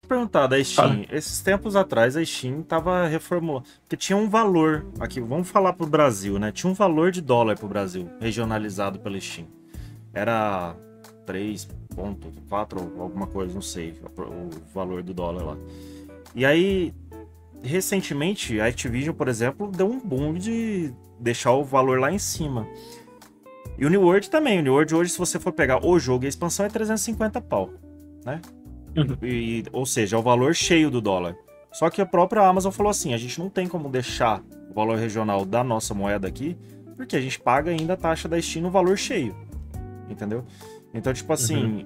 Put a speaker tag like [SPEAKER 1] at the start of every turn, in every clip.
[SPEAKER 1] perguntar da Steam.
[SPEAKER 2] Fala.
[SPEAKER 1] Esses tempos atrás a Steam tava reformulando. Porque tinha um valor. Aqui, vamos falar pro Brasil, né? Tinha um valor de dólar pro Brasil, regionalizado pela Steam. Era 3,4 ou alguma coisa, não sei, o valor do dólar lá. E aí, recentemente, a Activision, por exemplo, deu um boom de deixar o valor lá em cima. E o New World também. O New World hoje, se você for pegar o jogo e a expansão, é 350 pau, né? Ou seja, é o valor cheio do dólar. Só que a própria Amazon falou assim, a gente não tem como deixar o valor regional da nossa moeda aqui, porque a gente paga ainda a taxa da Steam no valor cheio. Entendeu? Então, tipo assim,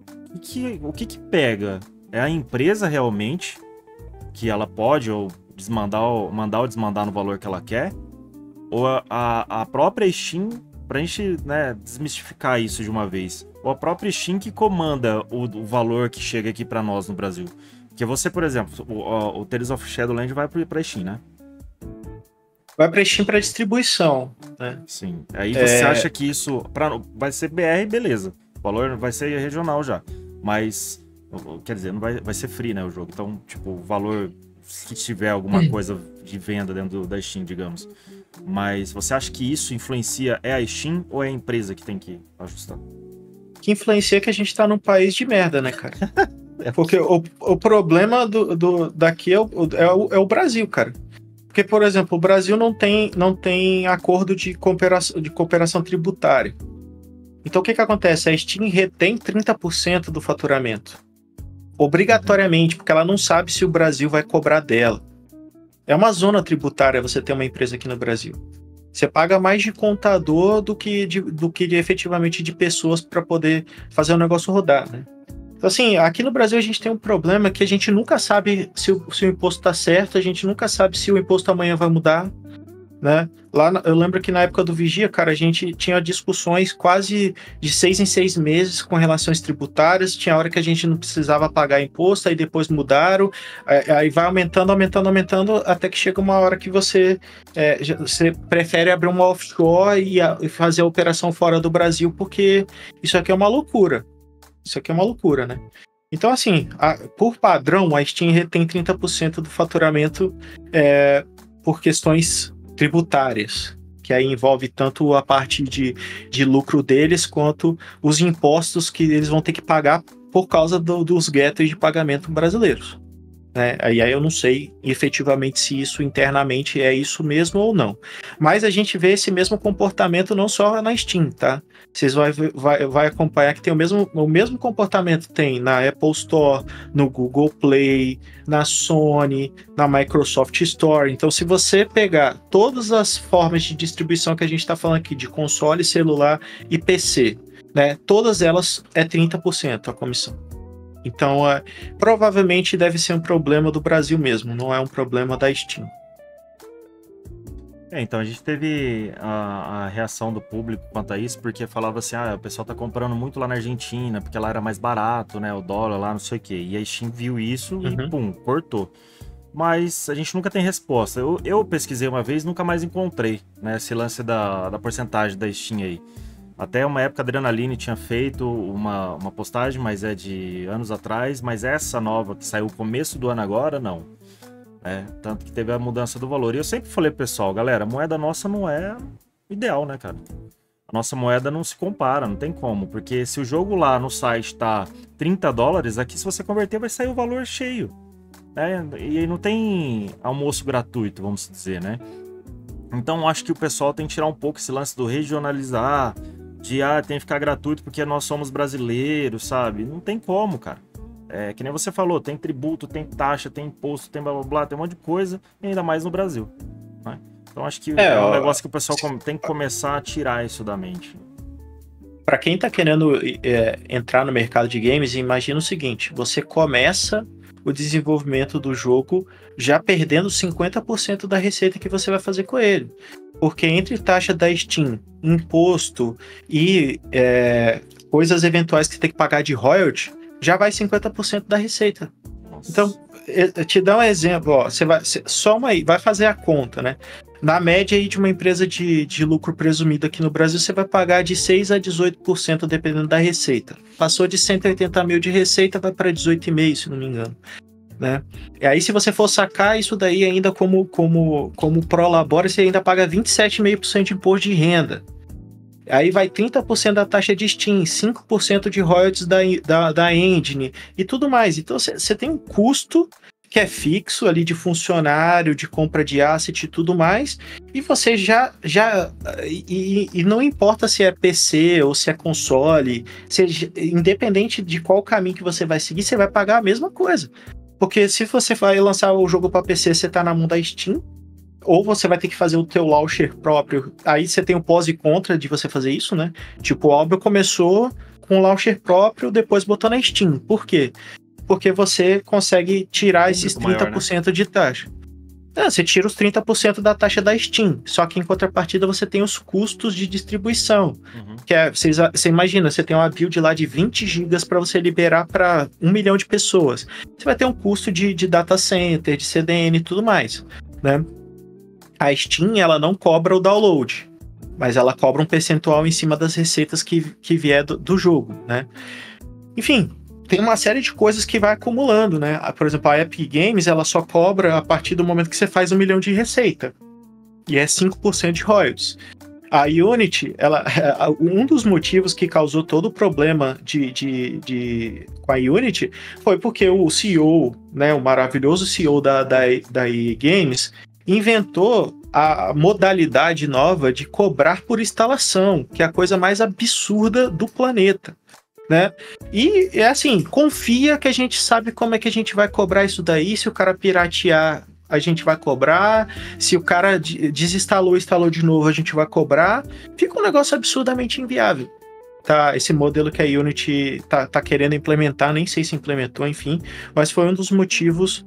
[SPEAKER 1] o que pega? É a empresa realmente que ela pode ou mandar ou desmandar no valor que ela quer? Ou a própria Steam, pra gente, né, desmistificar isso de uma vez, ou a própria Steam que comanda o valor que chega aqui pra nós no Brasil? Porque você, por exemplo, o Tales of Shadowland vai pra Steam, né?
[SPEAKER 2] Vai para Steam para distribuição, né?
[SPEAKER 1] Sim. Aí você acha que isso vai ser BR, beleza. O valor vai ser regional já. Mas, quer dizer, não vai ser free, né, o jogo. Então, tipo, o valor, se tiver alguma coisa de venda dentro da Steam, digamos. Mas você acha que isso influencia, é a Steam ou é a empresa que tem que ajustar?
[SPEAKER 2] Que influencia que a gente tá num país de merda, né, cara? Porque o problema daqui é o Brasil, cara. Porque, por exemplo, o Brasil não tem acordo de cooperação tributária. Então, o que acontece? A Steam retém 30% do faturamento. Obrigatoriamente, porque ela não sabe se o Brasil vai cobrar dela. É uma zona tributária você ter uma empresa aqui no Brasil. Você paga mais de contador do que efetivamente de pessoas para poder fazer o negócio rodar, né? Então, assim, aqui no Brasil a gente tem um problema que a gente nunca sabe se o imposto está certo, a gente nunca sabe se o imposto amanhã vai mudar, né? Eu lembro que na época do Vigia, cara, a gente tinha discussões quase de 6 em 6 meses com relações tributárias, tinha hora que a gente não precisava pagar imposto, aí depois mudaram, aí vai aumentando, até que chega uma hora que você prefere abrir uma offshore e fazer a operação fora do Brasil, porque isso aqui é uma loucura. Isso aqui é uma loucura, né? Então, assim, por padrão, a Steam retém 30% do faturamento por questões tributárias, que aí envolve tanto a parte de lucro deles, quanto os impostos que eles vão ter que pagar por causa dos gateways de pagamento brasileiros. Né? Aí eu não sei efetivamente se isso internamente é isso mesmo ou não. Mas a gente vê esse mesmo comportamento não só na Steam, tá? Vocês vai acompanhar que tem o mesmo comportamento tem na Apple Store, no Google Play, na Sony, na Microsoft Store. Então, se você pegar todas as formas de distribuição que a gente está falando aqui, de console, celular e PC, né? Todas elas é 30% a comissão. Então, provavelmente deve ser um problema do Brasil mesmo, não é um problema da Steam.
[SPEAKER 1] Então a gente teve a reação do público quanto a isso, porque falava assim, o pessoal tá comprando muito lá na Argentina, porque lá era mais barato, né, o dólar lá, não sei o quê. E a Steam viu isso e, pum, cortou. Mas a gente nunca tem resposta. Eu pesquisei uma vez, nunca mais encontrei, né, esse lance da porcentagem da Steam aí. Até uma época a Adrenaline tinha feito uma postagem, mas é de anos atrás, mas essa nova que saiu no começo do ano agora, não. Tanto que teve a mudança do valor. E eu sempre falei pro pessoal, galera, a moeda nossa não é ideal, né, cara? A nossa moeda não se compara, não tem como. Porque se o jogo lá no site tá $30, aqui se você converter vai sair o valor cheio. Né? E aí não tem almoço gratuito, vamos dizer, né? Então acho que o pessoal tem que tirar um pouco esse lance do regionalizar, de tem que ficar gratuito porque nós somos brasileiros, sabe? Não tem como, cara. Que nem você falou, tem tributo, tem taxa, tem imposto, tem blá blá blá, tem um monte de coisa, e ainda mais no Brasil, né? Então acho que é um negócio que o pessoal tem que começar a tirar isso da mente.
[SPEAKER 2] Para quem tá querendo entrar no mercado de games, imagina o seguinte, você começa o desenvolvimento do jogo já perdendo 50% da receita que você vai fazer com ele. Porque entre taxa da Steam, imposto e coisas eventuais que você tem que pagar de royalty, já vai 50% da receita. Nossa. Então, te dá um exemplo, ó, soma aí, vai fazer a conta, né? Na média aí de uma empresa de lucro presumido aqui no Brasil, você vai pagar de 6% a 18% dependendo da receita. Passou de 180 mil de receita, vai para 18,5, se não me engano. né? E aí, se você for sacar isso daí ainda como prolabore, você ainda paga 27,5% de imposto de renda. Aí vai 30% da taxa de Steam, 5% de royalties da engine e tudo mais. Então, você tem um custo que é fixo ali de funcionário, de compra de asset e tudo mais, e você e não importa se é PC ou se é console, independente de qual caminho que você vai seguir, você vai pagar a mesma coisa. Porque se você vai lançar o jogo para PC, você tá na mão da Steam, ou você vai ter que fazer o teu launcher próprio. Aí você tem o pós e contra de você fazer isso, né? Tipo, o Albion começou com o launcher próprio, depois botou na Steam. Por quê? Porque você consegue tirar esses 30% maior, né? De taxa. Você tira os 30% da taxa da Steam, só que em contrapartida você tem os custos de distribuição. Que é, você imagina, você tem uma build lá de 20 GB para você liberar para 1 milhão de pessoas. Você vai ter um custo de data center, de CDN e tudo mais, né? A Steam, ela não cobra o download, mas ela cobra um percentual em cima das receitas que vier do jogo, né? Enfim, tem uma série de coisas que vai acumulando, né? Por exemplo, a Epic Games, ela só cobra a partir do momento que você faz 1 milhão de receita. E é 5% de royalties. A Unity, um dos motivos que causou todo o problema com a Unity foi porque o CEO, né, o maravilhoso CEO da EA Games, inventou a modalidade nova de cobrar por instalação, que é a coisa mais absurda do planeta, né? E é assim, confia que a gente sabe como é que a gente vai cobrar isso daí. Se o cara piratear, a gente vai cobrar. Se o cara desinstalou e instalou de novo, a gente vai cobrar. Fica um negócio absurdamente inviável, tá? Esse modelo que a Unity tá querendo implementar, nem sei se implementou, enfim, mas foi um dos motivos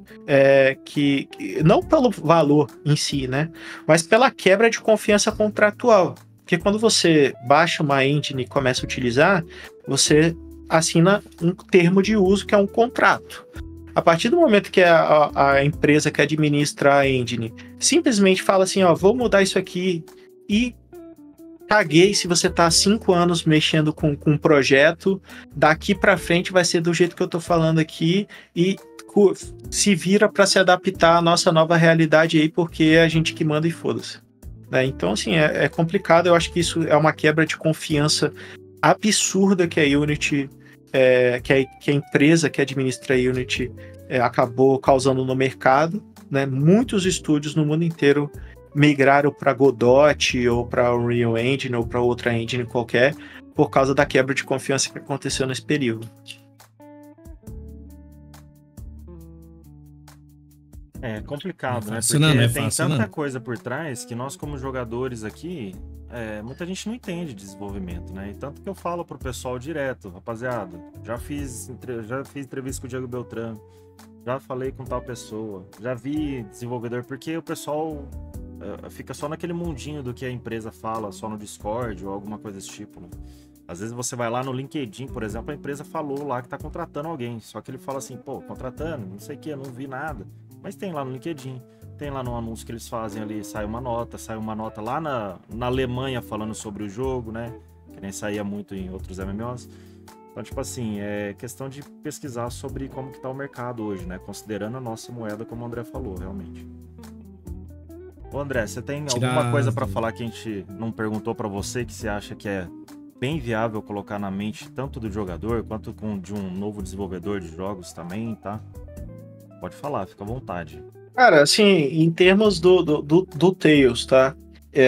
[SPEAKER 2] que não pelo valor em si, né? Mas pela quebra de confiança contratual. Porque quando você baixa uma engine e começa a utilizar, você assina um termo de uso que é um contrato. A partir do momento que a empresa que administra a engine simplesmente fala assim, ó, vou mudar isso aqui e caguei se você tá há 5 anos mexendo com um projeto, daqui para frente vai ser do jeito que eu tô falando aqui e se vira para se adaptar à nossa nova realidade aí, porque é a gente que manda e foda-se. Então, assim, é complicado. Eu acho que isso é uma quebra de confiança absurda que a Unity, que a empresa que administra a Unity acabou causando no mercado, né? Muitos estúdios no mundo inteiro migraram para Godot ou para Unreal Engine ou para outra engine qualquer por causa da quebra de confiança que aconteceu nesse período.
[SPEAKER 1] É complicado, né?
[SPEAKER 3] Porque
[SPEAKER 1] tem tanta coisa por trás que nós, como jogadores aqui, muita gente não entende desenvolvimento, né? E tanto que eu falo pro pessoal direto, rapaziada, já fiz entrevista com o Diego Beltrán, já falei com tal pessoa, já vi desenvolvedor, porque o pessoal fica só naquele mundinho do que a empresa fala, só no Discord ou alguma coisa desse tipo, né? Às vezes você vai lá no LinkedIn, por exemplo, a empresa falou lá que tá contratando alguém, só que ele fala assim, pô, contratando, não sei o que, eu não vi nada. Mas tem lá no LinkedIn, tem lá no anúncio que eles fazem ali, sai uma nota lá na Alemanha falando sobre o jogo, né? Que nem saía muito em outros MMOs. Então, tipo assim, é questão de pesquisar sobre como que tá o mercado hoje, né? Considerando a nossa moeda, como o André falou, realmente. Ô André, você tem alguma coisa para falar que a gente não perguntou para você, que você acha que é bem viável colocar na mente tanto do jogador quanto de um novo desenvolvedor de jogos também, tá? Pode falar, fica à vontade.
[SPEAKER 2] Cara, assim, em termos do Tales, tá?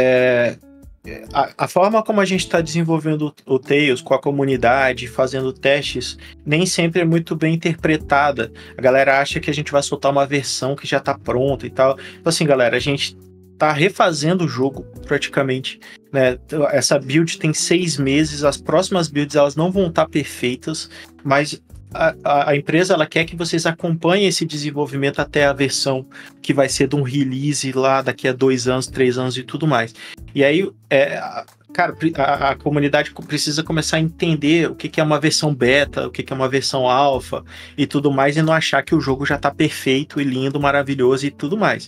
[SPEAKER 2] A forma como a gente está desenvolvendo o Tales com a comunidade, fazendo testes, nem sempre é muito bem interpretada. A galera acha que a gente vai soltar uma versão que já tá pronta e tal. Então, assim, galera, a gente tá refazendo o jogo praticamente, né? Essa build tem 6 meses, as próximas builds elas não vão estar perfeitas, mas a empresa ela quer que vocês acompanhem esse desenvolvimento até a versão que vai ser de um release lá daqui a 2 anos, 3 anos e tudo mais. E aí, cara, a comunidade precisa começar a entender o que é uma versão beta, o que é uma versão alfa e tudo mais, e não achar que o jogo já tá perfeito e lindo, maravilhoso e tudo mais.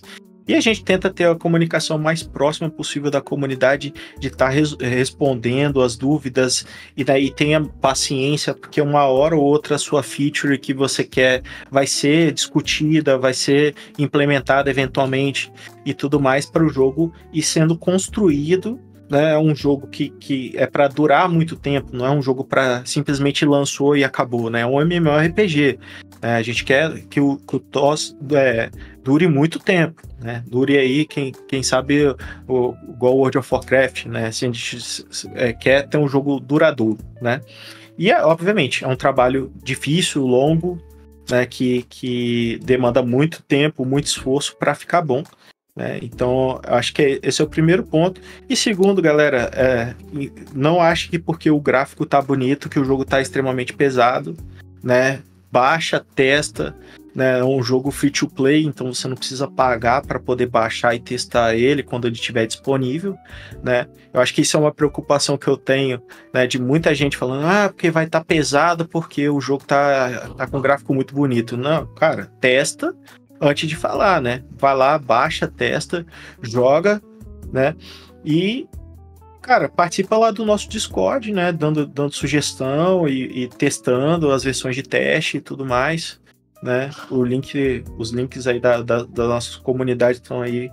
[SPEAKER 2] E a gente tenta ter a comunicação mais próxima possível da comunidade, de estar respondendo as dúvidas, e daí tenha paciência, porque uma hora ou outra a sua feature que você quer vai ser discutida, vai ser implementada eventualmente e tudo mais para o jogo ir sendo construído. É um jogo que é para durar muito tempo, não é um jogo para simplesmente lançou e acabou, né? É um MMORPG. A gente quer que o TOS dure muito tempo, né? Dure aí, quem sabe, igual World of Warcraft, né? Se a gente quer ter um jogo duradouro, né? E, obviamente, é um trabalho difícil, longo, né? Que demanda muito tempo, muito esforço para ficar bom. Então, acho que esse é o primeiro ponto. E segundo, galera, não ache que porque o gráfico tá bonito, que o jogo tá extremamente pesado, né? Baixa, testa, né? É um jogo free to play, então você não precisa pagar para poder baixar e testar ele quando ele estiver disponível, né? Eu acho que isso é uma preocupação que eu tenho, né? De muita gente falando, porque vai estar pesado porque o jogo tá com um gráfico muito bonito. Não, cara, testa antes de falar, né? Vai lá, baixa, testa, joga, né? E, cara, participa lá do nosso Discord, né? Dando sugestão e testando as versões de teste e tudo mais, né? Os links aí da nossa comunidade estão aí.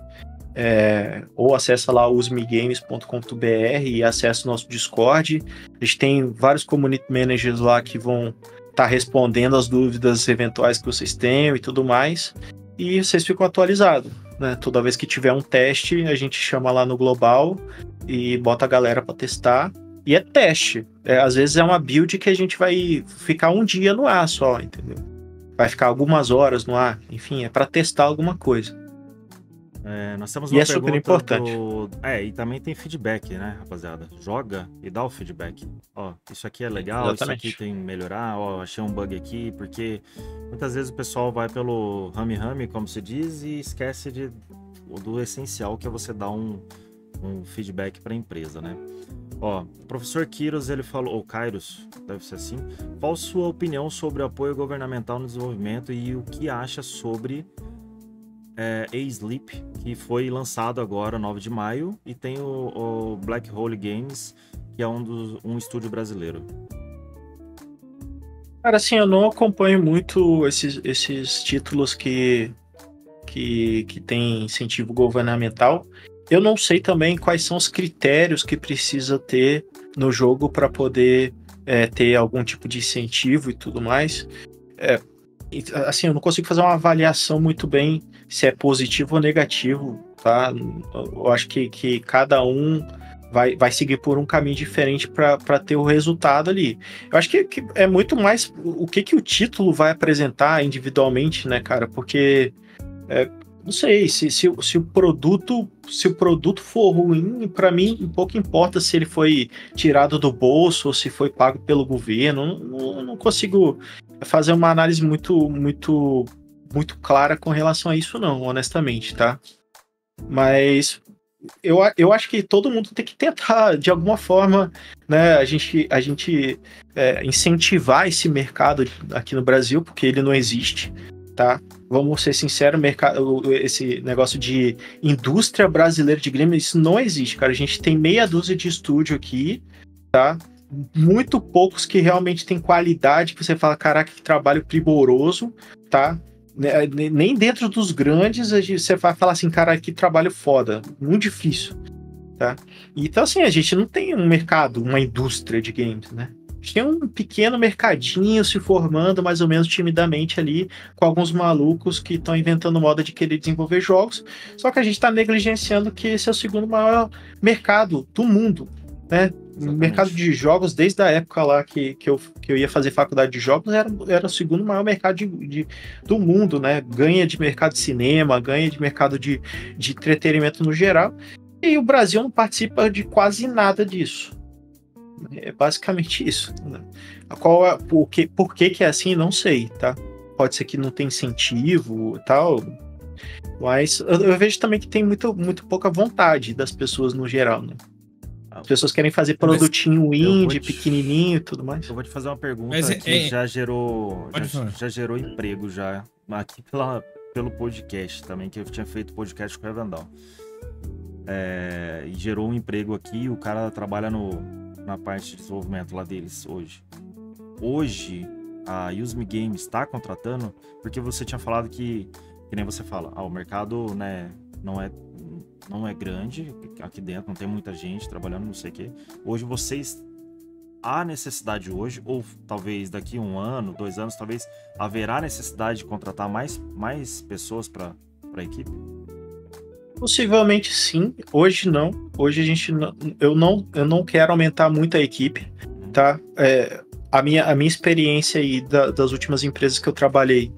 [SPEAKER 2] Ou acessa lá usmigames.com.br e acessa o nosso Discord. A gente tem vários community managers lá que vão estar respondendo as dúvidas eventuais que vocês tenham e tudo mais. E vocês ficam atualizados, né? Toda vez que tiver um teste, a gente chama lá no global e bota a galera para testar. E é teste. Às vezes é uma build que a gente vai ficar um dia no ar só, entendeu? Vai ficar algumas horas no ar. Enfim, é para testar alguma coisa.
[SPEAKER 1] Nós temos uma
[SPEAKER 2] pergunta super importante.
[SPEAKER 1] E também tem feedback, né, rapaziada? Joga e dá o feedback. Ó, isso aqui é legal,
[SPEAKER 2] Exatamente.
[SPEAKER 1] Isso aqui tem que melhorar, ó, achei um bug aqui, porque muitas vezes o pessoal vai pelo rame-rame, como se diz, e esquece do essencial, que é você dar um feedback para a empresa, né? Ó, o professor Kiros, ele falou, ou Kairos, deve ser assim, qual sua opinião sobre o apoio governamental no desenvolvimento e o que acha sobre A-Sleep, que foi lançado agora, 9 de maio, e tem o Black Hole Games, que é um estúdio brasileiro.
[SPEAKER 2] Cara, assim, eu não acompanho muito esses títulos que tem incentivo governamental. Eu não sei também quais são os critérios que precisa ter no jogo para poder ter algum tipo de incentivo e tudo mais. Assim, eu não consigo fazer uma avaliação muito bem se é positivo ou negativo, tá? Eu acho que cada um vai seguir por um caminho diferente para ter o resultado ali. Eu acho que é muito mais o que o título vai apresentar individualmente, né, cara? Porque não sei, se o produto for ruim, para mim um pouco importa se ele foi tirado do bolso ou se foi pago pelo governo. Não consigo fazer uma análise muito clara com relação a isso, não, honestamente, tá? Mas eu acho que todo mundo tem que tentar, de alguma forma, né, a gente incentivar esse mercado aqui no Brasil, porque ele não existe, tá? Vamos ser sinceros, esse negócio de indústria brasileira de games, isso não existe, cara. A gente tem meia dúzia de estúdio aqui, tá? Muito poucos que realmente tem qualidade, que você fala, caraca, que trabalho primoroso, tá? Nem dentro dos grandes você vai falar assim, cara, que trabalho foda, muito difícil, tá? Então, assim, a gente não tem um mercado, uma indústria de games, né? A gente tem um pequeno mercadinho se formando mais ou menos timidamente ali, com alguns malucos que estão inventando moda de querer desenvolver jogos, só que a gente está negligenciando que esse é o segundo maior mercado do mundo, né? O mercado de jogos, desde a época lá que eu ia fazer faculdade de jogos, era o segundo maior mercado do mundo, né? Ganha de mercado de cinema, ganha de mercado de entretenimento no geral. E o Brasil não participa de quase nada disso. É basicamente isso. Né? Por que é assim, não sei, tá? Pode ser que não tem incentivo e tal, mas eu vejo também que tem muito pouca vontade das pessoas no geral, né? As pessoas querem fazer produtinho indie, pequenininho e tudo mais.
[SPEAKER 1] Eu vou te fazer uma pergunta que já gerou emprego já aqui pelo podcast também, que eu tinha feito podcast com o Evandal. E gerou um emprego aqui, o cara trabalha na parte de desenvolvimento lá deles hoje. Hoje, a Use Me Games está contratando, porque você tinha falado que nem você fala, o mercado, né, não é grande aqui dentro, não tem muita gente trabalhando, não sei o quê. Hoje vocês, há necessidade hoje, ou talvez daqui 1 ano, 2 anos, talvez haverá necessidade de contratar mais pessoas para a equipe?
[SPEAKER 2] Possivelmente sim, hoje não. Hoje a gente eu não quero aumentar muito a equipe, tá? A minha experiência aí das últimas empresas que eu trabalhei,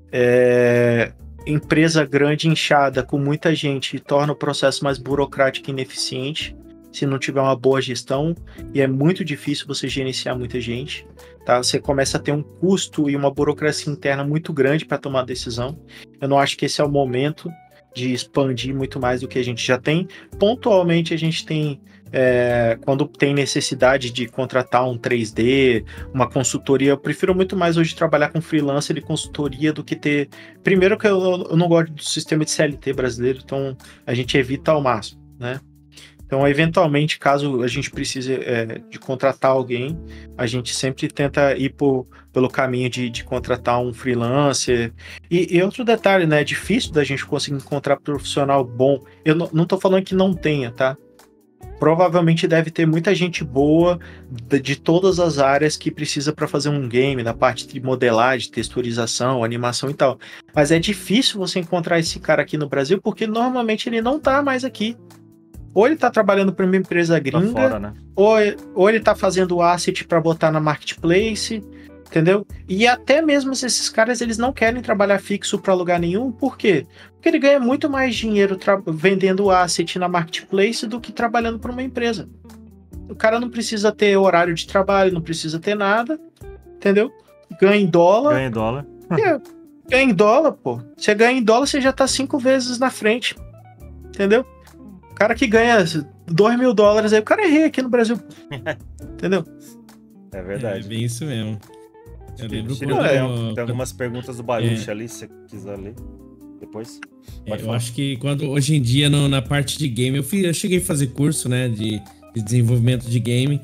[SPEAKER 2] empresa grande, inchada, com muita gente, torna o processo mais burocrático e ineficiente se não tiver uma boa gestão, e é muito difícil você gerenciar muita gente, tá? Você começa a ter um custo e uma burocracia interna muito grande para tomar decisão. Eu não acho que esse é o momento de expandir muito mais do que a gente já tem. Pontualmente a gente tem, quando tem necessidade de contratar um 3D, uma consultoria, eu prefiro muito mais hoje trabalhar com freelancer de consultoria do que ter... Primeiro que eu não gosto do sistema de CLT brasileiro, então a gente evita ao máximo, né? Então, eventualmente, caso a gente precise de contratar alguém, a gente sempre tenta ir pelo caminho de contratar um freelancer. E outro detalhe, né? É difícil da gente conseguir encontrar profissional bom. Eu não tô falando que não tenha, tá? Provavelmente deve ter muita gente boa de todas as áreas que precisa para fazer um game, na parte de modelagem, texturização, animação e tal. Mas é difícil você encontrar esse cara aqui no Brasil, porque normalmente ele não tá mais aqui. Ou ele tá trabalhando para uma empresa gringa,
[SPEAKER 1] fora, né?
[SPEAKER 2] ou ele tá fazendo asset para botar na marketplace, entendeu? E até mesmo esses caras, eles não querem trabalhar fixo para lugar nenhum. Por quê? Porque ele ganha muito mais dinheiro vendendo asset na marketplace do que trabalhando para uma empresa. O cara não precisa ter horário de trabalho, não precisa ter nada, entendeu? Ganha em dólar.
[SPEAKER 1] Ganha em dólar.
[SPEAKER 2] Ganha em dólar, pô. Você ganha em dólar, você já tá 5 vezes na frente, entendeu? O cara que ganha $2.000, aí o cara é rei aqui no Brasil. Entendeu?
[SPEAKER 1] É verdade.
[SPEAKER 3] É bem isso mesmo. Eu lembro
[SPEAKER 1] Tem algumas perguntas do Baruch ali, se você quiser ler depois.
[SPEAKER 3] Eu acho que hoje em dia, na parte de game, eu cheguei a fazer curso, né, de desenvolvimento de game.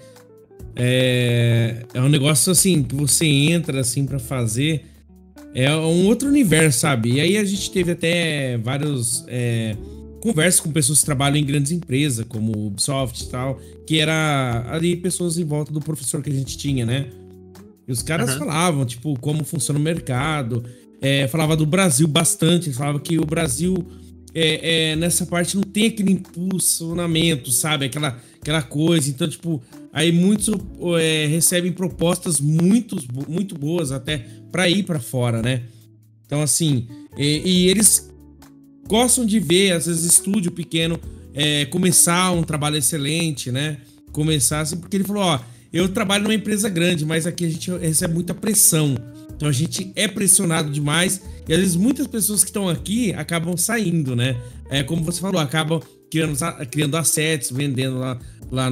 [SPEAKER 3] É um negócio assim, que você entra assim pra fazer. É um outro universo, sabe? E aí a gente teve até vários... conversa com pessoas que trabalham em grandes empresas, como Ubisoft e tal, que era ali pessoas em volta do professor que a gente tinha, né? E os caras falavam, tipo, como funciona o mercado, falava do Brasil bastante, falava que o Brasil, nessa parte, não tem aquele impulsionamento, sabe? Aquela coisa, então, tipo, aí muitos recebem propostas muito boas até pra ir pra fora, né? Então, assim, e eles gostam de ver, às vezes, estúdio pequeno começar um trabalho excelente, né? Começar assim, porque ele falou, ó, eu trabalho numa empresa grande, mas aqui a gente recebe muita pressão. Então a gente é pressionado demais e às vezes muitas pessoas que estão aqui acabam saindo, né? Como você falou, acabam criando assets, vendendo lá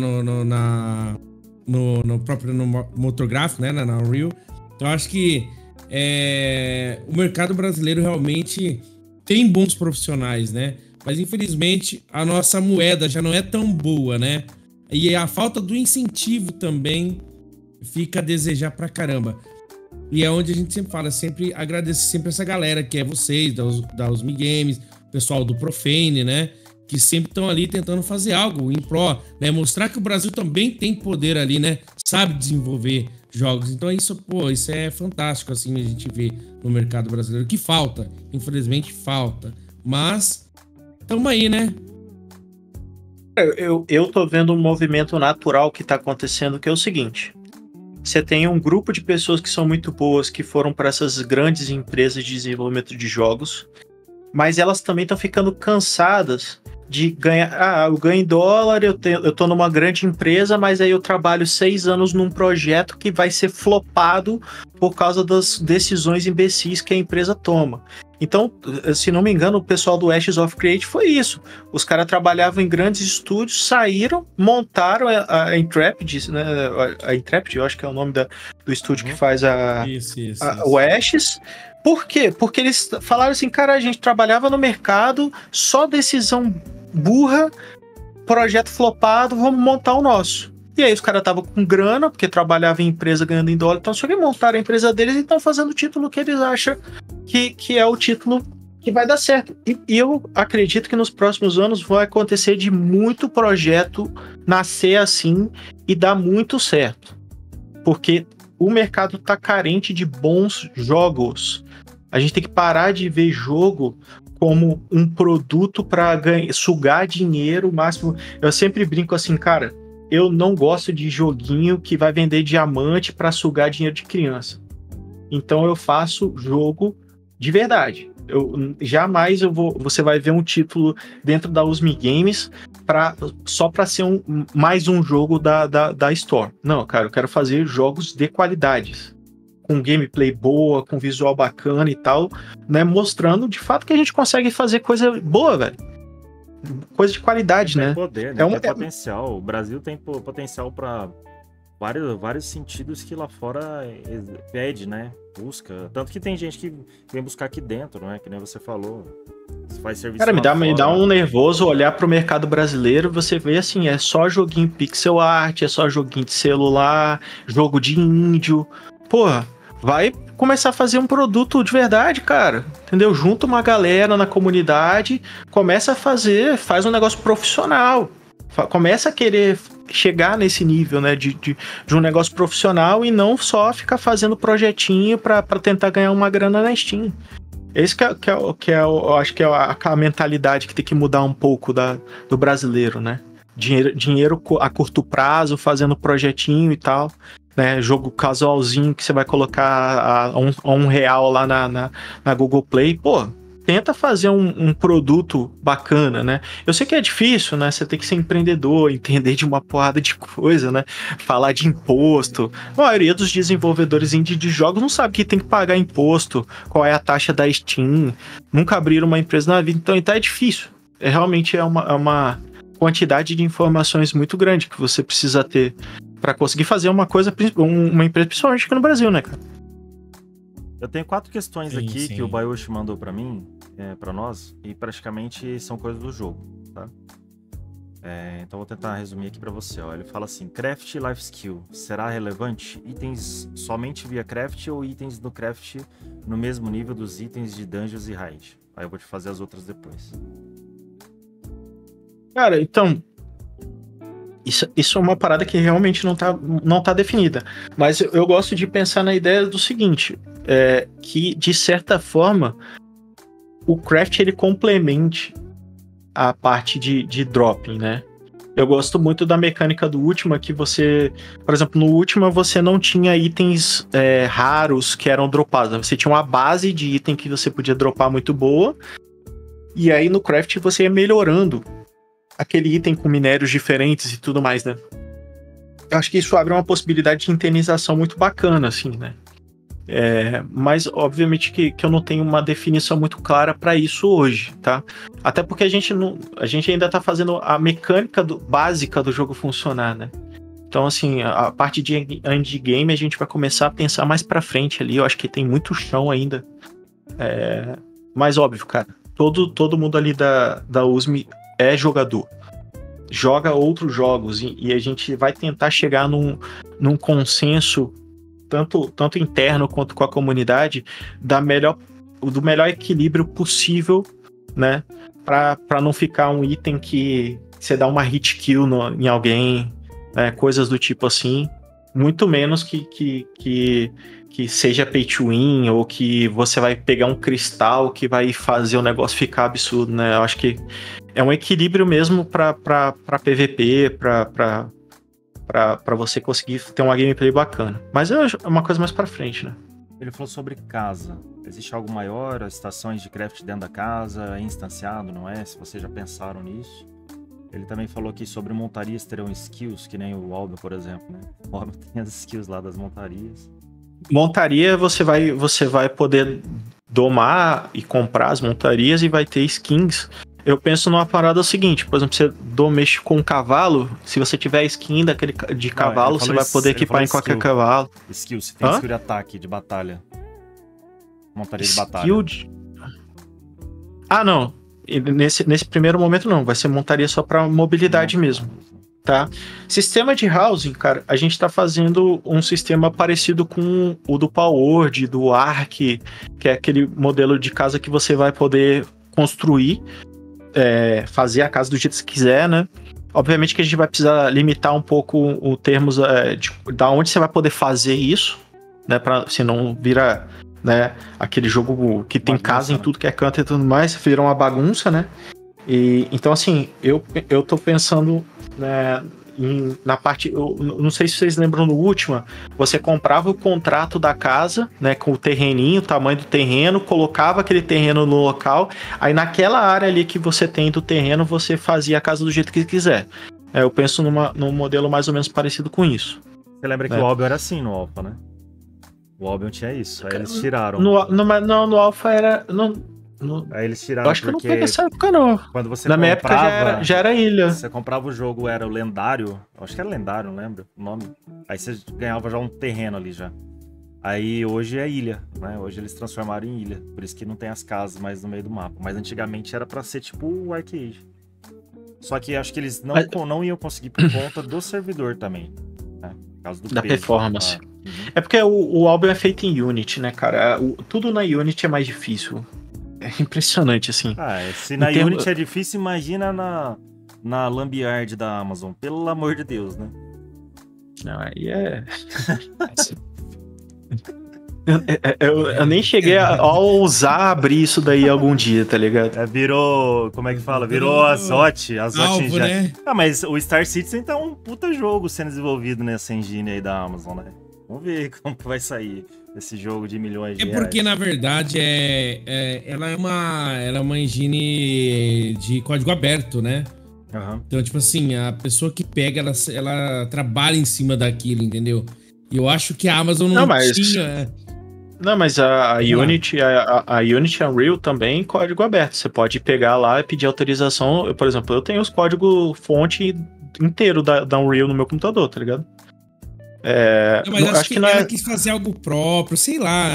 [SPEAKER 3] no próprio motor gráfico, né? Na Unreal. Então eu acho que o mercado brasileiro realmente tem bons profissionais, né? Mas infelizmente a nossa moeda já não é tão boa, né? E a falta do incentivo também fica a desejar pra caramba. E é onde a gente sempre fala, sempre agradece sempre essa galera que é vocês, da Use Me Games, o pessoal do Profane, né? Que sempre estão ali tentando fazer algo em pró, né? Mostrar que o Brasil também tem poder ali, né? Sabe desenvolver jogos. Então isso é fantástico, assim, a gente vê no mercado brasileiro. Que falta, infelizmente falta. Mas, tamo aí, né?
[SPEAKER 2] Eu tô vendo um movimento natural que tá acontecendo, que é o seguinte. Você tem um grupo de pessoas que são muito boas, que foram para essas grandes empresas de desenvolvimento de jogos, mas elas também estão ficando cansadas de ganhar. Eu ganho em dólar, eu tô numa grande empresa, mas aí eu trabalho 6 anos num projeto que vai ser flopado por causa das decisões imbecis que a empresa toma. Então, se não me engano, o pessoal do Ashes of Create foi isso. Os caras trabalhavam em grandes estúdios, saíram, montaram a Intrepid, né? A Intrepid, eu acho que é o nome do estúdio que faz o Ashes. Por quê? Porque eles falaram assim, cara, a gente trabalhava no mercado, só decisão burra, projeto flopado, vamos montar o nosso. E aí os caras estavam com grana, porque trabalhavam em empresa ganhando em dólar, então só que montaram a empresa deles e estão fazendo o título que eles acham que é o título que vai dar certo. E eu acredito que nos próximos anos vai acontecer de muito projeto nascer assim e dar muito certo. Porque o mercado tá carente de bons jogos. A gente tem que parar de ver jogo como um produto para sugar dinheiro o máximo. Eu sempre brinco assim, cara, eu não gosto de joguinho que vai vender diamante para sugar dinheiro de criança. Então eu faço jogo de verdade. Jamais você vai ver um título dentro da USM Games só para ser mais um jogo da Store. Não, cara, eu quero fazer jogos de qualidades, com gameplay boa, com visual bacana e tal, né? Mostrando de fato que a gente consegue fazer coisa boa, velho. Coisa de qualidade,
[SPEAKER 1] tem
[SPEAKER 2] né?
[SPEAKER 1] Poder, né? Tem potencial. O Brasil tem potencial para vários sentidos que lá fora pede, né? Busca. Tanto que tem gente que vem buscar aqui dentro, né? Que nem você falou. Faz serviço.
[SPEAKER 2] Cara, me dá um nervoso olhar pro mercado brasileiro, você vê assim, é só joguinho pixel art, é só joguinho de celular, jogo de índio. Porra, vai começar a fazer um produto de verdade, cara. Entendeu? Junta uma galera na comunidade, começa a faz um negócio profissional. Começa a querer chegar nesse nível, né, de um negócio profissional e não só ficar fazendo projetinho pra tentar ganhar uma grana na Steam. Esse eu acho que é a mentalidade que tem que mudar um pouco do brasileiro, né? Dinheiro a curto prazo, fazendo projetinho e tal, né? Jogo casualzinho que você vai colocar a R$1 lá na Google Play. Pô, tenta fazer um produto bacana, né? Eu sei que é difícil, né? Você tem que ser empreendedor, entender de uma porrada de coisa, né? Falar de imposto. A maioria dos desenvolvedores indie de jogos não sabe que tem que pagar imposto, qual é a taxa da Steam, nunca abriram uma empresa na vida, então é difícil. Realmente é uma quantidade de informações muito grande que você precisa ter para conseguir fazer uma empresa, principalmente aqui no Brasil, né, cara?
[SPEAKER 1] Eu tenho 4 questões aqui que o Bayushi mandou pra mim, pra nós, e praticamente são coisas do jogo, tá? Então vou tentar resumir aqui pra você, ó. Ele fala assim, craft e life skill, será relevante? Itens somente via craft ou itens do craft no mesmo nível dos itens de dungeons e raid? Aí eu vou te fazer as outras depois.
[SPEAKER 2] Cara, então... Isso é uma parada que realmente não tá definida. Mas eu gosto de pensar na ideia do seguinte, que, de certa forma, o craft ele complemente a parte de dropping, né? Eu gosto muito da mecânica do Ultima, que você... Por exemplo, no Ultima você não tinha itens raros que eram dropados. Você tinha uma base de item que você podia dropar muito boa, e aí no craft você ia melhorando aquele item com minérios diferentes e tudo mais, né? Eu acho que isso abre uma possibilidade de internização muito bacana, assim, né? Mas, obviamente, que eu não tenho uma definição muito clara para isso hoje, tá? Até porque a gente ainda tá fazendo a mecânica básica do jogo funcionar, né? Então, assim, a parte de endgame a gente vai começar a pensar mais pra frente ali. Eu acho que tem muito chão ainda. Mas, óbvio, cara, todo mundo ali da USM é jogador, joga outros jogos e a gente vai tentar chegar num consenso tanto interno quanto com a comunidade do melhor equilíbrio possível, né, para não ficar um item que você dá uma hit kill em alguém, né, coisas do tipo assim, muito menos que seja pay to win ou que você vai pegar um cristal que vai fazer o negócio ficar absurdo, né? Eu acho que é um equilíbrio mesmo para PVP, para você conseguir ter uma gameplay bacana. Mas é uma coisa mais para frente, né?
[SPEAKER 1] Ele falou sobre casa. Existe algo maior? As estações de craft dentro da casa? É instanciado, não é? Se vocês já pensaram nisso. Ele também falou aqui sobre montarias terão skills, que nem o Aldo, por exemplo, né? O Aldo tem as skills lá das montarias.
[SPEAKER 2] Montaria, você vai poder domar e comprar as montarias e vai ter skins. Eu penso numa parada seguinte, por exemplo, você mexe com um cavalo, se você tiver skin de cavalo, você vai poder equipar em qualquer cavalo.
[SPEAKER 1] Skill, você tem skill de ataque, de batalha. Montaria de batalha.
[SPEAKER 2] Ah, não. Nesse primeiro momento não, vai ser montaria só para mobilidade mesmo, tá? Sistema de housing, cara, a gente tá fazendo um sistema parecido com o do Palworld, do Ark, que é aquele modelo de casa que você vai poder construir, fazer a casa do jeito que você quiser, né? Obviamente que a gente vai precisar limitar um pouco o termos da onde você vai poder fazer isso, né? Pra, senão vira... né, aquele jogo que tem bagunça, casa em tudo que é canto e tudo mais, vira uma bagunça, né? E então, assim, eu tô pensando, né, na parte... Eu não sei se vocês lembram no último, você comprava o contrato da casa, né, com o terreninho, o tamanho do terreno, colocava aquele terreno no local, aí naquela área ali que você tem do terreno, você fazia a casa do jeito que quiser. Eu penso num modelo mais ou menos parecido com isso.
[SPEAKER 1] Você lembra que o Albion era assim no Alpha, né? O Albion tinha isso, aí eles tiraram.
[SPEAKER 2] No Alpha era...
[SPEAKER 1] Aí eles tiraram.
[SPEAKER 2] Eu acho que eu não peguei essa época, não.
[SPEAKER 1] Quando você
[SPEAKER 2] Na minha época já era ilha.
[SPEAKER 1] Você comprava o jogo, era o lendário. Eu acho que era lendário, não lembro o nome. Aí você ganhava já um terreno ali já. Aí hoje é ilha, né? Hoje eles transformaram em ilha. Por isso que não tem as casas mais no meio do mapa. Mas antigamente era pra ser tipo o Arcade. Só que acho que eles não iam conseguir por conta do servidor também. Né? Por causa do
[SPEAKER 2] da
[SPEAKER 1] peso,
[SPEAKER 2] performance. É porque o Albion é feito em Unity, né, cara? Tudo na Unity é mais difícil. É impressionante, assim.
[SPEAKER 1] Se na Unity é difícil, imagina na Lambiard da Amazon. Pelo amor de Deus, né?
[SPEAKER 2] Não, aí é... eu nem cheguei a ousar abrir isso daí algum dia, tá ligado?
[SPEAKER 1] Virou... Como é que fala? Virou Azote. Azote já...
[SPEAKER 3] né?
[SPEAKER 1] Mas o Star Citizen tá um puta jogo sendo desenvolvido nessa engine aí da Amazon, né? Vamos ver como que vai sair esse jogo de milhões de reais.
[SPEAKER 3] Porque, na verdade, ela é uma engine de código aberto, né?
[SPEAKER 1] Uhum.
[SPEAKER 3] Então, tipo assim, a pessoa que pega, ela trabalha em cima daquilo, entendeu? E eu acho que a Amazon não tinha...
[SPEAKER 2] Não, mas a Unity, a Unity Unreal também é código aberto. Você pode pegar lá e pedir autorização. Por exemplo, eu tenho os códigos fonte inteiro da Unreal no meu computador, tá ligado?
[SPEAKER 3] Mas acho que ela quis fazer algo próprio, sei lá.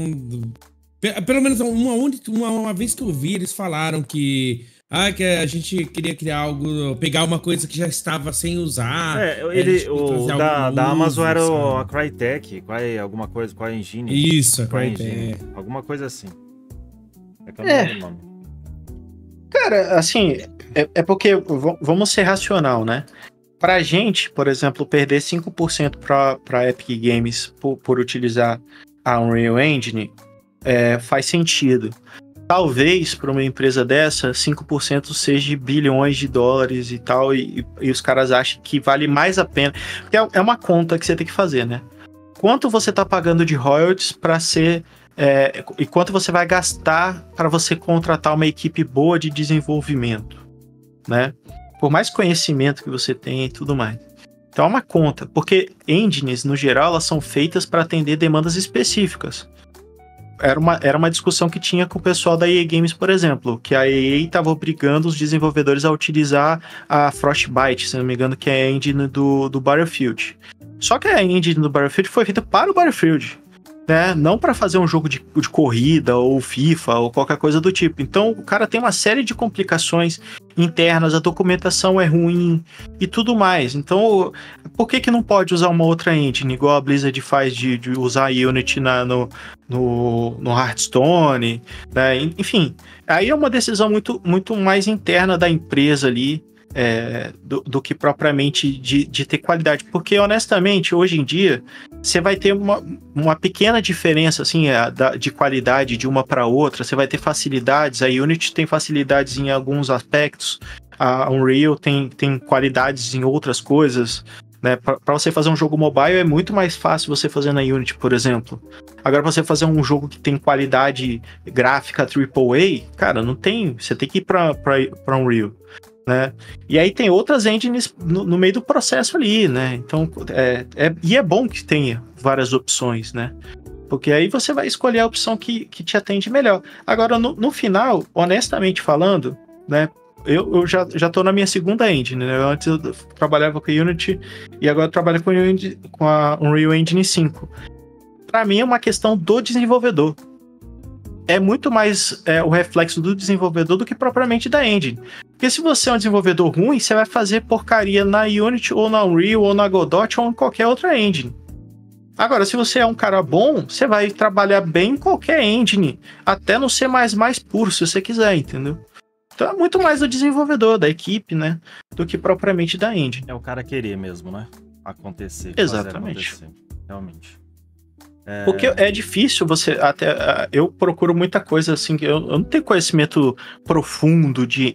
[SPEAKER 3] Pelo menos uma vez que eu vi, eles falaram que a gente queria criar algo, pegar uma coisa que já estava sem usar.
[SPEAKER 1] Da Amazon era a Crytek, alguma coisa, qual engine?
[SPEAKER 3] Isso, a Crytek.
[SPEAKER 1] Alguma coisa assim. Que eu não lembro o nome.
[SPEAKER 2] Cara, assim, é porque vamos ser racional, né? Pra gente, por exemplo, perder 5% pra Epic Games por utilizar a Unreal Engine faz sentido. Talvez para uma empresa dessa, 5% seja bilhões de dólares e tal, e os caras acham que vale mais a pena. Porque é uma conta que você tem que fazer, né? Quanto você tá pagando de royalties para ser... e quanto você vai gastar para você contratar uma equipe boa de desenvolvimento, né? Por mais conhecimento que você tenha e tudo mais. Então é uma conta, porque engines, no geral, elas são feitas para atender demandas específicas. Era uma discussão que tinha com o pessoal da EA Games, por exemplo, que a EA estava obrigando os desenvolvedores a utilizar a Frostbite, se não me engano, que é a engine do Battlefield. Só que a engine do Battlefield foi feita para o Battlefield, né? Não para fazer um jogo de corrida ou FIFA ou qualquer coisa do tipo. Então o cara tem uma série de complicações internas, a documentação é ruim e tudo mais. Então por que não pode usar uma outra engine, igual a Blizzard faz de usar a Unity no Hearthstone, né? Enfim, aí é uma decisão muito, muito mais interna da empresa ali, do que propriamente de ter qualidade, porque honestamente hoje em dia você vai ter uma pequena diferença assim, de qualidade de uma para outra. Você vai ter facilidades, a Unity tem facilidades em alguns aspectos, a Unreal tem qualidades em outras coisas, né? Para você fazer um jogo mobile é muito mais fácil você fazer na Unity, por exemplo. Agora, para você fazer um jogo que tem qualidade gráfica AAA, cara, não tem, você tem que ir para Unreal, né? E aí tem outras engines no meio do processo ali, né? Então, e é bom que tenha várias opções, né? Porque aí você vai escolher a opção que te atende melhor. Agora, no final, honestamente falando, né? Eu já tô na minha segunda engine, né? Antes eu trabalhava com a Unity e agora eu trabalho com a Unreal Engine 5. Para mim é uma questão do desenvolvedor. é muito mais o reflexo do desenvolvedor do que propriamente da engine. Porque se você é um desenvolvedor ruim, você vai fazer porcaria na Unity, ou na Unreal, ou na Godot, ou em qualquer outra engine. Agora, se você é um cara bom, você vai trabalhar bem em qualquer engine, até no C++ puro, se você quiser, entendeu? Então é muito mais do desenvolvedor, da equipe, né? Do que propriamente da engine.
[SPEAKER 1] É o cara querer mesmo, né? Acontecer.
[SPEAKER 2] Exatamente.
[SPEAKER 1] Fazer acontecer, realmente.
[SPEAKER 2] Porque é difícil você... eu procuro muita coisa assim, eu não tenho conhecimento profundo de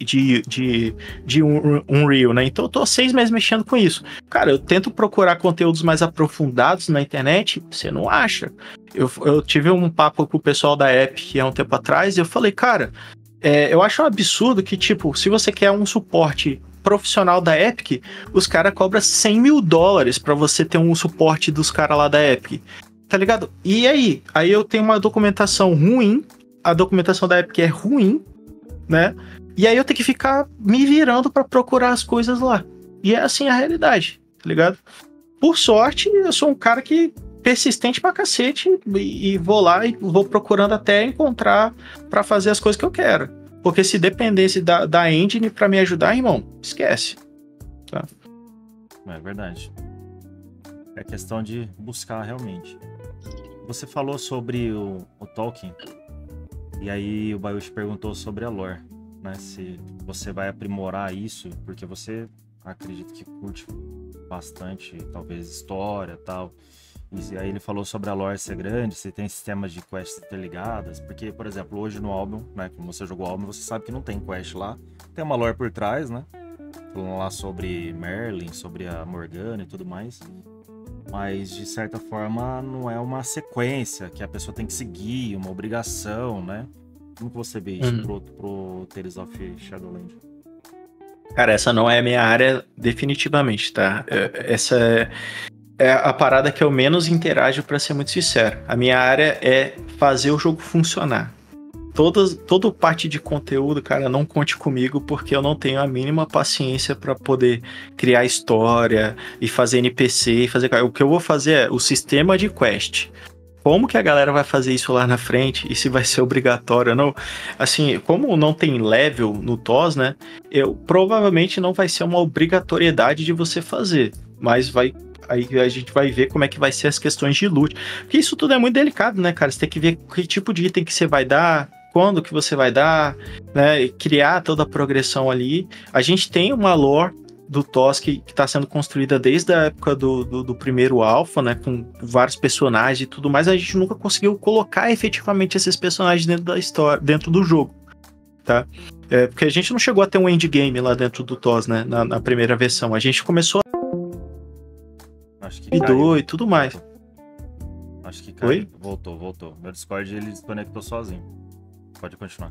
[SPEAKER 2] Unreal, né? Então eu tô 6 meses mexendo com isso. Cara, eu tento procurar conteúdos mais aprofundados na internet, você não acha. Eu tive um papo com o pessoal da Epic há um tempo atrás, e eu falei, cara, eu acho um absurdo que, tipo, se você quer um suporte profissional da Epic, os caras cobram $100 mil pra você ter um suporte dos caras lá da Epic. Tá ligado? E aí? Aí eu tenho uma documentação ruim, a documentação da Epic é ruim, né? E aí eu tenho que ficar me virando pra procurar as coisas lá. E é assim a realidade, tá ligado? Por sorte, eu sou um cara que persistente pra cacete e vou lá e vou procurando até encontrar pra fazer as coisas que eu quero. Porque se dependesse da engine pra me ajudar, irmão, esquece. Tá?
[SPEAKER 1] É verdade. É questão de buscar realmente. Você falou sobre o Tolkien, e aí o Bayushi perguntou sobre a lore, né? Se você vai aprimorar isso, porque você acredita que curte bastante, talvez, história e tal. E aí ele falou sobre a lore ser grande, se tem sistemas de quests interligadas, porque, por exemplo, hoje no Albion, né? Como você jogou Albion, você sabe que não tem quest lá. Tem uma lore por trás, né? Falando lá sobre Merlin, sobre a Morgana e tudo mais. Mas, de certa forma, não é uma sequência que a pessoa tem que seguir, uma obrigação, né? Como que você vê isso pro Tales of Shadowlands?
[SPEAKER 2] Cara, essa não é a minha área definitivamente, tá? Essa é a parada que eu menos interajo, pra ser muito sincero. A minha área é fazer o jogo funcionar. Toda parte de conteúdo, cara, não conte comigo, porque eu não tenho a mínima paciência para poder criar história e fazer NPC, o que eu vou fazer é o sistema de quest. Como que a galera vai fazer isso lá na frente e se vai ser obrigatório ou não? Assim, como não tem level no TOS, né? Provavelmente não vai ser uma obrigatoriedade de você fazer, mas aí a gente vai ver como é que vai ser as questões de loot. Porque isso tudo é muito delicado, né, cara? Você tem que ver que tipo de item que você vai dar, quando que você vai dar, né? Criar toda a progressão ali. A gente tem uma lore do TOS que está sendo construída desde a época do primeiro alpha, né? Com vários personagens e tudo mais. A gente nunca conseguiu colocar efetivamente esses personagens dentro da história, dentro do jogo, tá? Porque a gente não chegou a ter um endgame lá dentro do TOS, né? Na primeira versão. A gente começou
[SPEAKER 1] Acho que
[SPEAKER 2] e tudo mais.
[SPEAKER 1] Acho que caiu.
[SPEAKER 2] Oi?
[SPEAKER 1] Voltou. Meu Discord, ele desconectou sozinho. Pode continuar.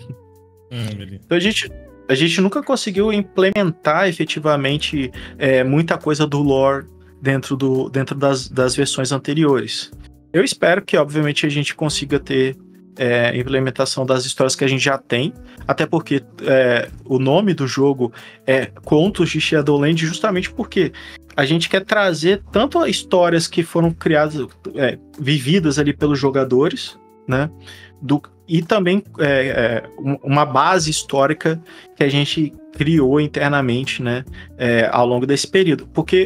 [SPEAKER 2] Então a gente nunca conseguiu implementar efetivamente muita coisa do lore dentro das versões anteriores. Eu espero que, obviamente, a gente consiga ter implementação das histórias que a gente já tem, até porque o nome do jogo é Contos de Shadowlands, justamente porque a gente quer trazer tanto histórias que foram criadas, vividas ali pelos jogadores, né? E também uma base histórica que a gente criou internamente, né? Ao longo desse período. Porque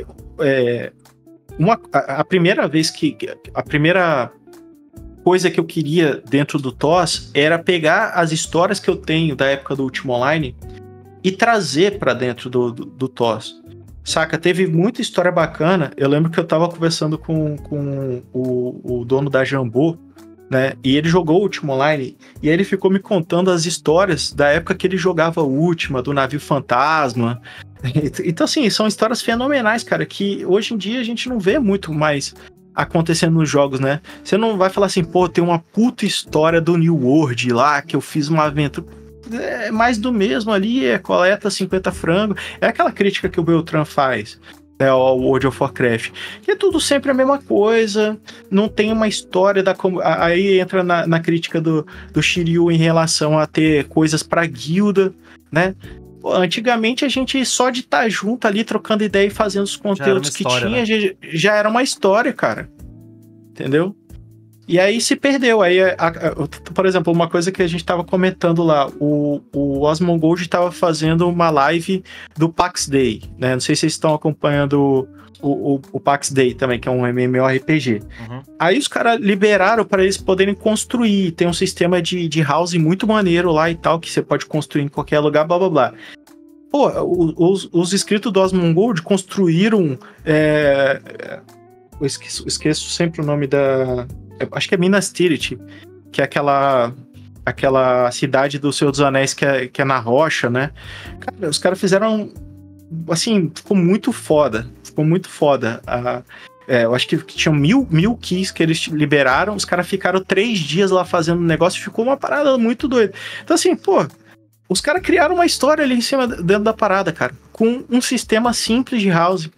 [SPEAKER 2] a primeira vez a primeira coisa que eu queria dentro do TOS era pegar as histórias que eu tenho da época do Ultima Online e trazer para dentro do TOS. Saca? Teve muita história bacana. Eu lembro que eu tava conversando com o dono da Jambô, né? E ele jogou o Ultima Online e ele ficou me contando as histórias da época que ele jogava o Ultima, do navio fantasma. Então, assim, são histórias fenomenais, cara, que hoje em dia a gente não vê muito mais acontecendo nos jogos, né? Você não vai falar assim, pô, tem uma puta história do New World lá, que eu fiz uma aventura. É mais do mesmo ali, coleta 50 frangos. É aquela crítica que o Beltran faz ao World of Warcraft, que é tudo sempre a mesma coisa, não tem uma história aí entra na crítica do Shiryu em relação a ter coisas pra guilda, né? Pô, antigamente a gente só de estar junto ali, trocando ideia e fazendo os conteúdos que tinha, né? Já era uma história, cara. Entendeu? E aí se perdeu. Aí, por exemplo, uma coisa que a gente tava comentando lá, o Osmongold tava fazendo uma live do PAX Day, né? Não sei se vocês estão acompanhando o PAX Day também, que é um MMORPG.
[SPEAKER 1] Uhum.
[SPEAKER 2] Aí os caras liberaram para eles poderem construir. Tem um sistema de housing muito maneiro lá e tal, que você pode construir em qualquer lugar, blá blá blá. Pô, os inscritos do Osmongold construíram... eu esqueço sempre o nome da... Acho que é Minas Tirith, que é aquela cidade do Senhor dos Anéis que é na rocha, né? Cara, os caras fizeram... Assim, ficou muito foda. Eu acho que tinham 1000 keys que eles liberaram. Os caras ficaram 3 dias lá fazendo o negócio. Ficou uma parada muito doida. Então, assim, pô... Os caras criaram uma história ali em cima, dentro da parada, cara. Com um sistema simples de house.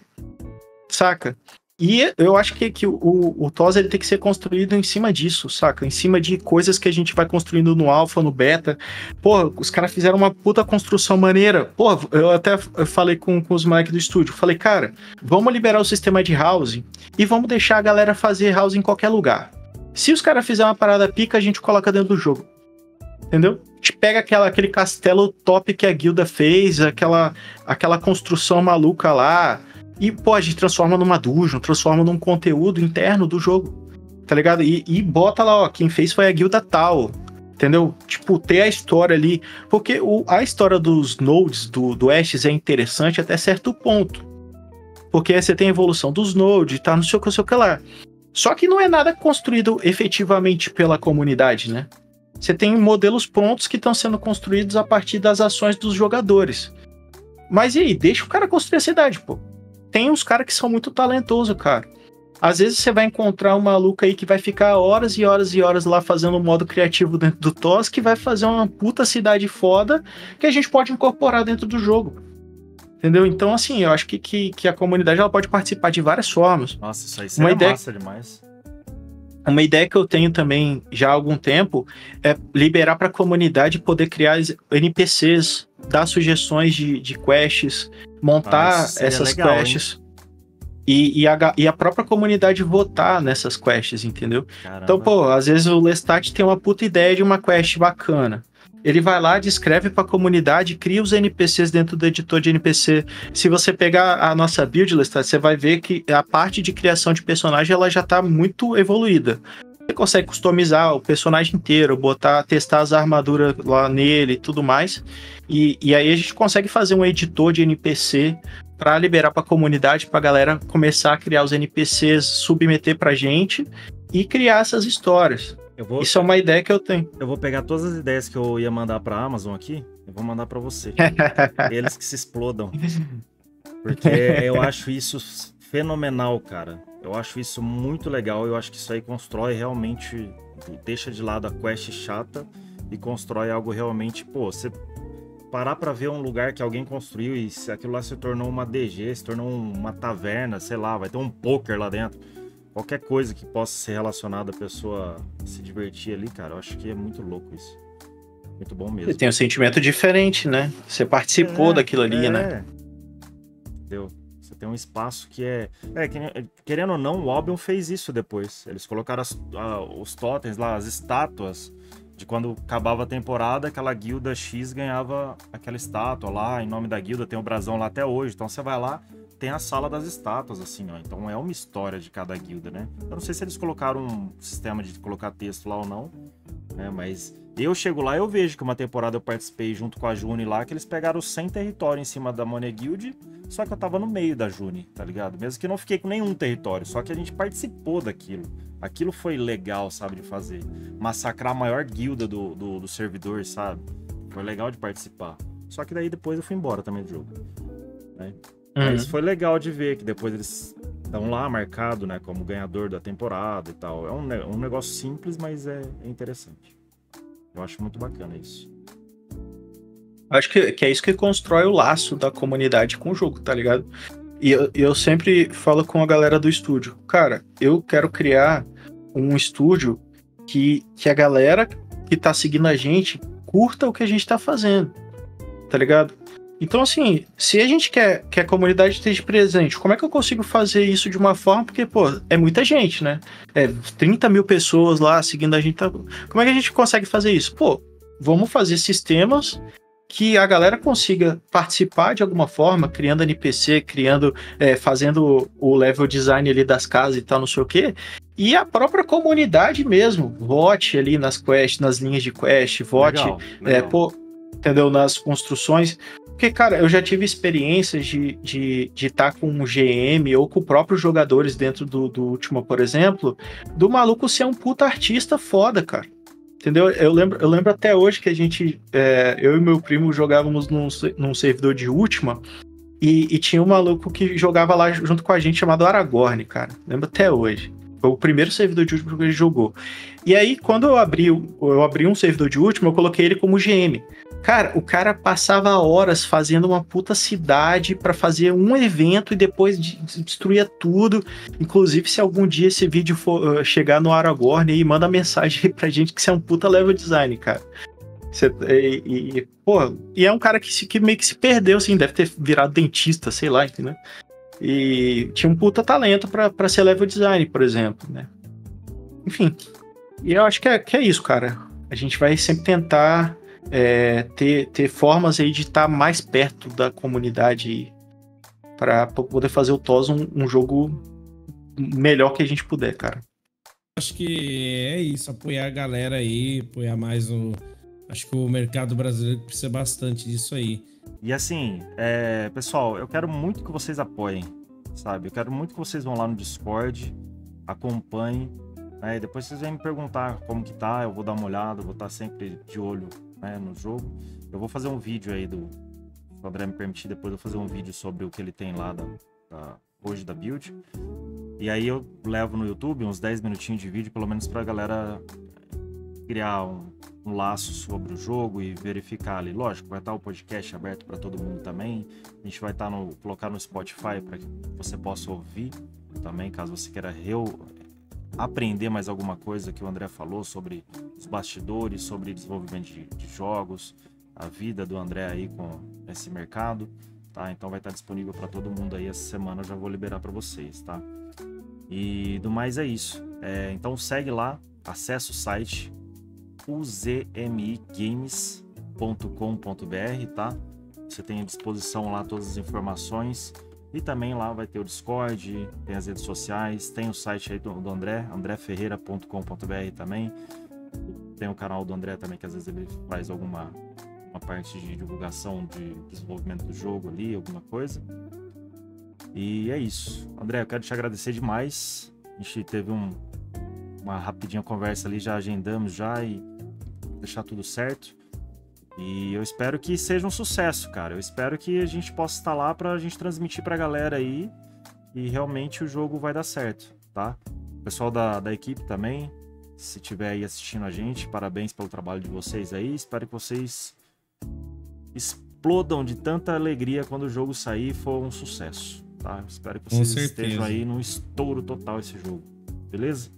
[SPEAKER 2] Saca? E eu acho que o TOS ele tem que ser construído em cima disso, saca? Em cima de coisas que a gente vai construindo no alpha, no beta. Pô, os caras fizeram uma puta construção maneira. Pô, eu até falei com os moleques do estúdio. Falei, cara, vamos liberar o sistema de house e vamos deixar a galera fazer house em qualquer lugar. Se os caras fizerem uma parada pica, a gente coloca dentro do jogo. Entendeu? A gente pega aquele castelo top que a guilda fez, aquela construção maluca lá, e, pô, a gente transforma numa dungeon, transforma num conteúdo interno do jogo, tá ligado? E bota lá, ó, quem fez foi a guilda tal, entendeu? Tipo, ter a história ali, porque a história dos nodes do Ashes é interessante até certo ponto, porque aí você tem a evolução dos nodes, tá, não sei o que lá. Só que não é nada construído efetivamente pela comunidade, né? Você tem modelos prontos que estão sendo construídos a partir das ações dos jogadores. Mas e aí? Deixa o cara construir a cidade, pô. Tem uns caras que são muito talentosos, cara. Às vezes você vai encontrar um maluco aí que vai ficar horas e horas e horas lá fazendo um modo criativo dentro do TOS, que vai fazer uma puta cidade foda que a gente pode incorporar dentro do jogo. Entendeu? Então, assim, eu acho que a comunidade ela pode participar de várias formas.
[SPEAKER 1] Nossa, isso aí seria massa demais.
[SPEAKER 2] Uma ideia que eu tenho também já há algum tempo é liberar para a comunidade poder criar NPCs, dar sugestões de quests, montar essas legal, quests e a própria comunidade votar nessas quests, entendeu? Caramba. Então, pô, às vezes o Lestat tem uma puta ideia de uma quest bacana. Ele vai lá, descreve para a comunidade, cria os NPCs dentro do editor de NPC. Se você pegar a nossa build list, você vai ver que a parte de criação de personagem ela já está muito evoluída. Você consegue customizar o personagem inteiro, testar as armaduras lá nele e tudo mais. E aí a gente consegue fazer um editor de NPC para liberar para a comunidade, para a galera começar a criar os NPCs, submeter para a gente e criar essas histórias. Isso é uma ideia que eu tenho.
[SPEAKER 1] Eu vou pegar todas as ideias que eu ia mandar pra Amazon aqui, eu vou mandar pra você. Eles que se explodam. Porque eu acho isso fenomenal, cara. Eu acho isso muito legal. Eu acho que isso aí constrói realmente... Deixa de lado a quest chata e constrói algo realmente... Pô, você parar pra ver um lugar que alguém construiu e se aquilo lá se tornou uma DG, se tornou uma taverna, sei lá, vai ter um poker lá dentro. Qualquer coisa que possa ser relacionada a pessoa se divertir ali, cara, eu acho que é muito louco isso. Muito bom mesmo.
[SPEAKER 2] E tem um sentimento diferente, né? Você participou daquilo ali, né?
[SPEAKER 1] Entendeu? Você tem um espaço que querendo ou não, o Albion fez isso depois. Eles colocaram os totens lá, as estátuas, de quando acabava a temporada, aquela guilda X ganhava aquela estátua lá, em nome da guilda, tem o brasão lá até hoje. Então você vai lá, tem a sala das estátuas, assim, ó. Então é uma história de cada guilda, né? Eu não sei se eles colocaram um sistema de colocar texto lá ou não, né? Mas eu chego lá e eu vejo que uma temporada eu participei junto com a Juni lá, que eles pegaram 100 território em cima da Money Guild, só que eu tava no meio da Juni, tá ligado? Mesmo que eu não fiquei com nenhum território, só que a gente participou daquilo. Aquilo foi legal, sabe, de fazer. Massacrar a maior guilda do servidor, sabe? Foi legal de participar. Só que daí depois eu fui embora também do jogo, né? Mas foi legal de ver que depois eles estão lá marcado, né, como ganhador da temporada e tal. É um negócio simples, mas é interessante. Eu acho muito bacana isso.
[SPEAKER 2] Acho que é isso que constrói o laço da comunidade com o jogo, tá ligado? E eu sempre falo com a galera do estúdio. Cara, eu quero criar um estúdio que a galera que tá seguindo a gente curta o que a gente tá fazendo, tá ligado? Então, assim, se a gente quer que a comunidade esteja presente, como é que eu consigo fazer isso de uma forma? Porque, pô, é muita gente, né? 30 mil pessoas lá seguindo a gente. Como é que a gente consegue fazer isso? Pô, vamos fazer sistemas que a galera consiga participar de alguma forma, criando NPC, fazendo o level design ali das casas e tal, não sei o quê. E a própria comunidade mesmo, vote ali nas quests, nas linhas de quest, vote,
[SPEAKER 1] legal.
[SPEAKER 2] entendeu? Nas construções. Porque, cara, eu já tive experiências de estar com um GM ou com próprios jogadores dentro do Ultima, por exemplo, do maluco ser um puta artista foda, cara. Entendeu? Eu lembro até hoje que a gente, eu e meu primo jogávamos num servidor de Ultima e tinha um maluco que jogava lá junto com a gente chamado Aragorn, cara. Lembro até hoje. Foi o primeiro servidor de Ultima que ele jogou. E aí, quando eu abri um servidor de Ultima, eu coloquei ele como GM. Cara, o cara passava horas fazendo uma puta cidade pra fazer um evento e depois destruía tudo. Inclusive, se algum dia esse vídeo for chegar no Aragorn aí, manda mensagem aí pra gente que você é um puta level design, cara. E é um cara que meio que se perdeu, assim, deve ter virado dentista, sei lá, entendeu? E tinha um puta talento pra ser level design, por exemplo, né? Enfim, e eu acho que é isso, cara. A gente vai sempre tentar ter formas aí de estar mais perto da comunidade para poder fazer o TOS um jogo melhor que a gente puder, cara.
[SPEAKER 3] Acho que é isso, apoiar a galera aí, apoiar mais o... Acho que o mercado brasileiro precisa bastante disso aí.
[SPEAKER 1] E assim, pessoal, eu quero muito que vocês apoiem, sabe? Eu quero muito que vocês vão lá no Discord, acompanhem, né? E depois vocês vêm me perguntar como que tá, eu vou dar uma olhada, vou estar sempre de olho, né, no jogo. Eu vou fazer um vídeo aí se o André me permitir, depois eu vou fazer um vídeo sobre o que ele tem lá hoje da build. E aí eu levo no YouTube uns 10 minutinhos de vídeo, pelo menos pra galera criar um laço sobre o jogo e verificar ali. Lógico, vai estar o podcast aberto para todo mundo também. A gente vai colocar no Spotify para que você possa ouvir também, caso você queira aprender mais alguma coisa que o André falou sobre os bastidores, sobre desenvolvimento de jogos, a vida do André aí com esse mercado, tá? Então vai estar disponível para todo mundo aí essa semana, eu já vou liberar para vocês, tá? E do mais é isso. Então segue lá, acessa o site uzmigames.com.br, tá? Você tem à disposição lá todas as informações e também lá vai ter o Discord, tem as redes sociais, tem o site aí do André, andreferreira.com.br também. Tem o canal do André também, que às vezes ele faz uma parte de divulgação de desenvolvimento do jogo ali, alguma coisa. E é isso. André, eu quero te agradecer demais. A gente teve uma rapidinha conversa ali, já agendamos já e deixar tudo certo. E eu espero que seja um sucesso, cara. Eu espero que a gente possa estar lá pra gente transmitir pra galera aí e realmente o jogo vai dar certo, tá? O pessoal da equipe também, se estiver aí assistindo a gente, parabéns pelo trabalho de vocês aí. Espero que vocês explodam de tanta alegria quando o jogo sair e for um sucesso, tá? Espero que vocês estejam aí num estouro total esse jogo, beleza?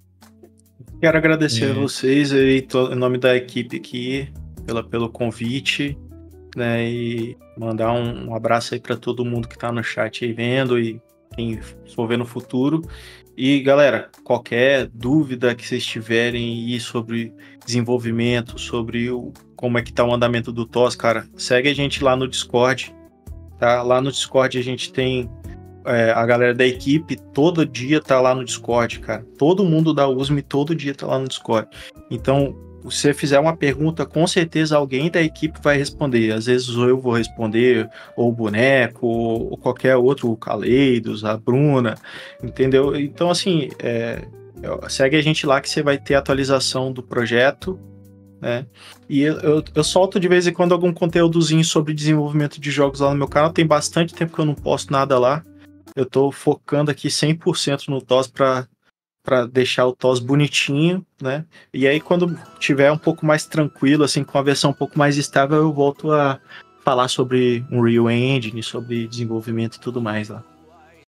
[SPEAKER 2] Quero agradecer a vocês aí, em nome da equipe aqui, pelo convite, né? E mandar um abraço aí para todo mundo que tá no chat aí vendo e quem for ver no futuro. E galera, qualquer dúvida que vocês tiverem aí sobre desenvolvimento, sobre como é que tá o andamento do TOS, cara, segue a gente lá no Discord, tá? Lá no Discord a gente tem a galera da equipe, todo dia tá lá no Discord, cara. Todo mundo da USM todo dia tá lá no Discord. Então, se você fizer uma pergunta, com certeza alguém da equipe vai responder. Às vezes eu vou responder, ou o Boneco, ou qualquer outro, o Caleidos, a Bruna, entendeu? Então, assim, segue a gente lá que você vai ter atualização do projeto, né? E eu solto de vez em quando algum conteúdozinho sobre desenvolvimento de jogos lá no meu canal. Tem bastante tempo que eu não posto nada lá. Eu tô focando aqui 100% no TOS para deixar o TOS bonitinho, né? E aí quando tiver um pouco mais tranquilo, assim, com a versão um pouco mais estável, eu volto a falar sobre Unreal Engine, sobre desenvolvimento e tudo mais lá.